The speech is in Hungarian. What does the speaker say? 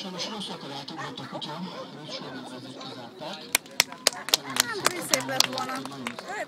Sajnos rosszakor átugrott a kutya, őt sorrendben kizárták. Nem, szép lett volna.